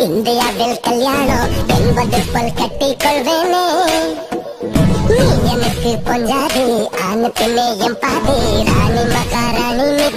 இந்தியாவில் கல்யாணம் என்பது போல் கட்டிக் கொள்வேனே. நீ எனக்கு பொஞ்சாதி ஆணு பின்னே என் பாதி ராணி மகாராணி